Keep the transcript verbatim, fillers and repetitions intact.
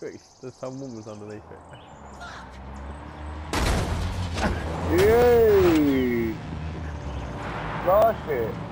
Christ, there's someone was underneath it. Yay! Gosh it.